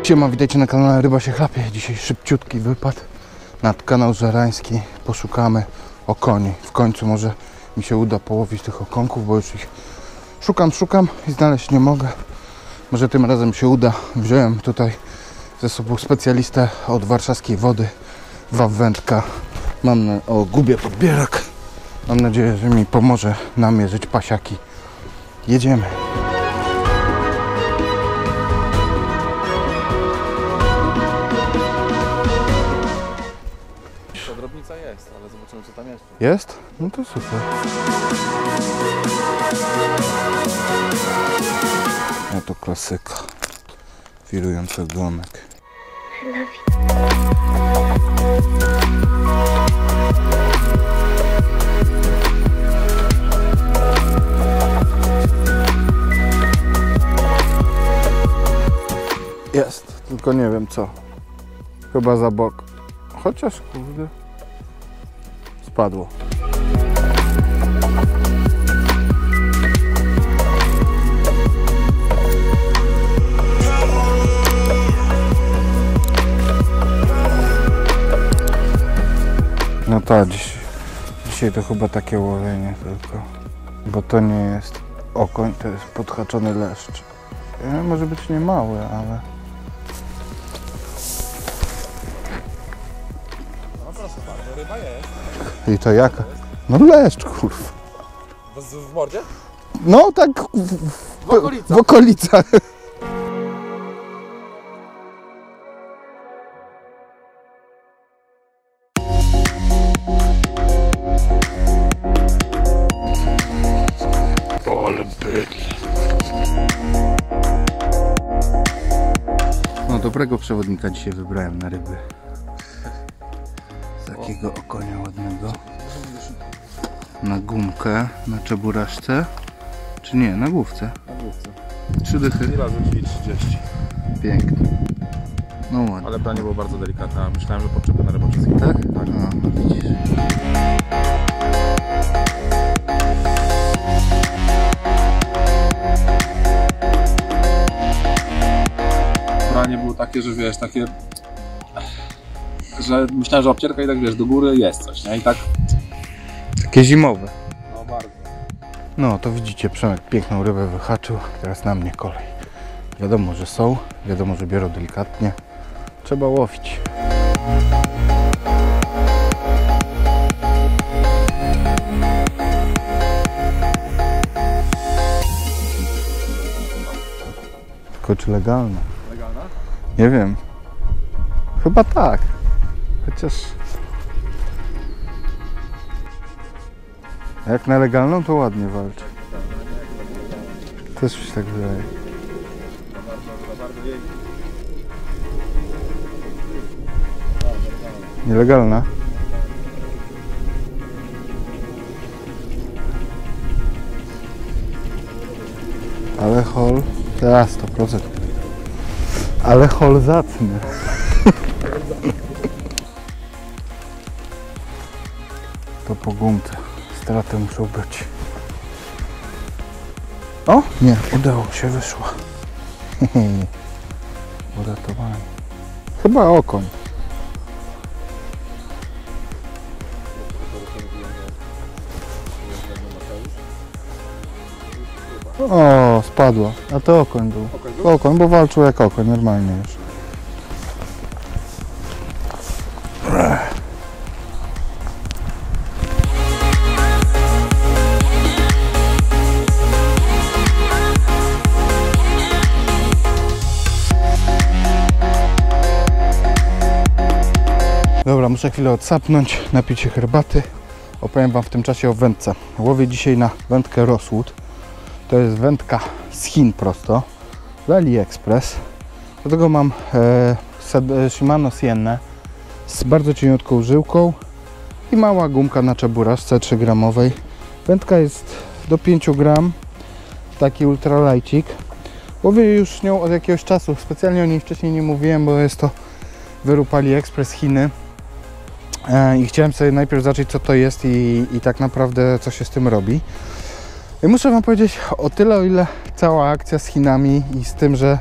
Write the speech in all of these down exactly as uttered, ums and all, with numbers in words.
Siema, witajcie na kanale Ryba się chlapie. Dzisiaj szybciutki wypad nad kanał Żerański. Poszukamy okoni. W końcu może mi się uda połowić tych okonków, bo już ich szukam, szukam i znaleźć nie mogę. Może tym razem się uda. Wziąłem tutaj ze sobą specjalistę od warszawskiej wody, Wawędka. Mam na... O, gubię podbierak. Mam nadzieję, że mi pomoże namierzyć pasiaki. Jedziemy. Drobnica jest, ale zobaczymy, co tam jest. Jest? No to super. No to klasyka. Wirujący ogonek. Jest, tylko nie wiem co. Chyba za bok. Chociaż kurde. Spadło. No tak, dziś, dzisiaj to chyba takie łowienie tylko. Bo to nie jest okoń, to jest podhaczony leszcz. Ja, może być nie mały, ale... No proszę bardzo, ryba jest. I to jaka? No leszcz, kurwa. W, w mordzie? No tak w, w, W okolicach. w okolicach. Ale bydle. No dobrego przewodnika dzisiaj wybrałem na ryby. Takiego okonia ładnego. Na gumkę, na czeburaszce. Czy nie, na główce. Na główce. Trzy dychy. I razy drzwi trzydzieści. Piękny. No ładnie. Ale branie było bardzo delikatne, a myślałem, że poczepę na ryboczyski. Tak? Tak. A, no widzisz. Branie było takie, że wiesz, takie... Że myślałem, że obcierka i tak wiesz, do góry jest coś, nie? I tak... Takie zimowe. No bardzo. No to widzicie, Przemek piękną rybę wyhaczył. Teraz na mnie kolej. Wiadomo, że są. Wiadomo, że biorą delikatnie. Trzeba łowić. Tylko czy legalne? Legalna? Nie wiem. Chyba tak. Chociaż... Jak na legalną, to ładnie walczy. Też mi się tak wydaje. Nielegalna? Ale hol... Ja, sto procent. Ale hol zacny. To po gumce. Straty muszą być. O! Nie, udało się, wyszła. Uratowanie. Chyba okoń. O, spadła. A to okoń był. Okoń był? Okoń, bo walczył jak okoń, normalnie już. Dobra, muszę chwilę odsapnąć, napić się herbaty. Opowiem wam w tym czasie o wędce. Łowię dzisiaj na wędkę Rosewood. To jest wędka z Chin prosto, z AliExpress. Do tego mam e, Shimano Siennę z bardzo cieniutką żyłką i mała gumka na czeburaszce trzy gramowej. Wędka jest do pięciu gram, taki ultralajcik. Łowię już nią od jakiegoś czasu, specjalnie o niej wcześniej nie mówiłem, bo jest to wyrób AliExpress Chiny. I chciałem sobie najpierw zacząć, co to jest i, i tak naprawdę co się z tym robi. I muszę wam powiedzieć o tyle, o ile cała akcja z Chinami i z tym, że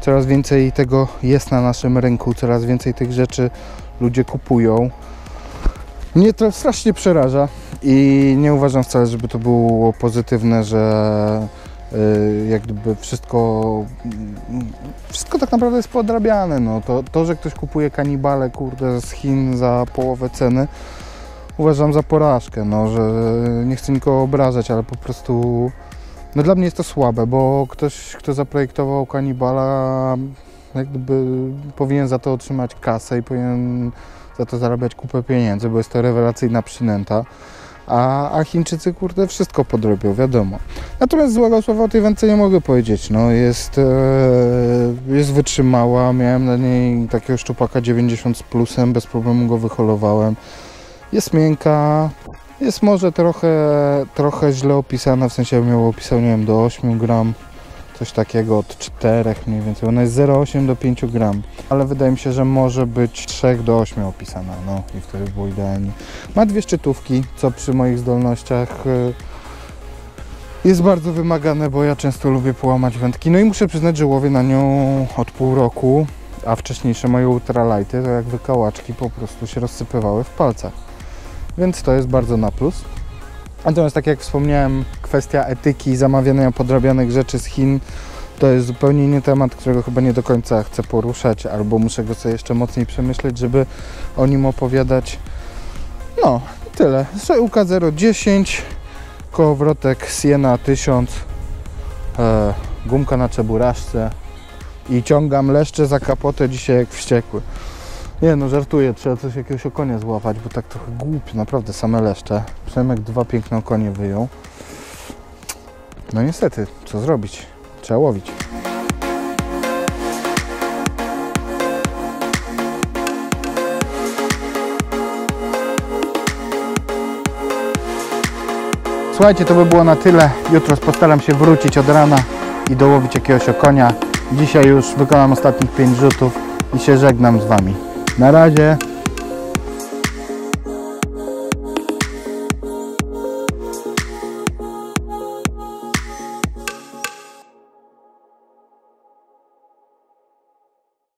Coraz więcej tego jest na naszym rynku, coraz więcej tych rzeczy ludzie kupują. Mnie to strasznie przeraża i nie uważam wcale, żeby to było pozytywne, że yy, jak gdyby wszystko, wszystko tak naprawdę jest podrabiane. No. To, to, że ktoś kupuje kanibale, kurde, z Chin za połowę ceny, uważam za porażkę, no, że nie chcę nikogo obrażać, ale po prostu no dla mnie jest to słabe, bo ktoś, kto zaprojektował kanibala, jak gdyby powinien za to otrzymać kasę i powinien za to zarabiać kupę pieniędzy, bo jest to rewelacyjna przynęta, a, a Chińczycy, kurde, wszystko podrobią, wiadomo. Natomiast złego słowa o tej wędce nie mogę powiedzieć, no, jest, e, jest wytrzymała, miałem na niej takiego szczupaka dziewięćdziesiąt z plusem, bez problemu go wyholowałem. Jest miękka, jest może trochę, trochę źle opisana, w sensie miał opisał, nie wiem, do ośmiu gram, coś takiego, od czterech mniej więcej. Ona jest zero przecinek osiem do pięciu gram, ale wydaje mi się, że może być trzech do ośmiu opisana, no i wtedy było idealnie. Ma dwie szczytówki, co przy moich zdolnościach jest bardzo wymagane, bo ja często lubię połamać wędki. No i muszę przyznać, że łowię na nią od pół roku, a wcześniejsze moje ultralighty to jak wykałaczki po prostu się rozsypywały w palcach. Więc to jest bardzo na plus. Natomiast tak jak wspomniałem, kwestia etyki, zamawiania podrabianych rzeczy z Chin to jest zupełnie inny temat, którego chyba nie do końca chcę poruszać, albo muszę go sobie jeszcze mocniej przemyśleć, żeby o nim opowiadać. No i tyle. Szełka zero dziesięć, kołowrotek Siena tysiąc, e, gumka na czeburaszce i ciągam leszcze za kapotę dzisiaj jak wściekły. Nie no, żartuję, trzeba coś jakiegoś okonia złapać, bo tak trochę głupio, naprawdę same leszcze. Przemek dwa piękne okonie wyjął. No niestety, co zrobić? Trzeba łowić. Słuchajcie, to by było na tyle. Jutro postaram się wrócić od rana i dołowić jakiegoś okonia. Dzisiaj już wykonam ostatnich pięć rzutów i się żegnam z Wami. Na razie.